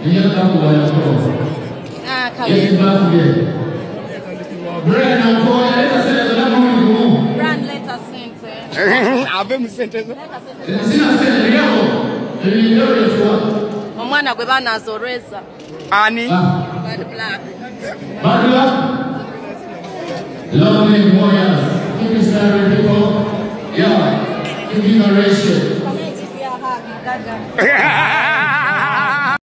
Brand letter sent. Omwana gwe banazoreza. Ani? Bad black. Lovely warriors, Pakistani people, yeah, give me a ratio.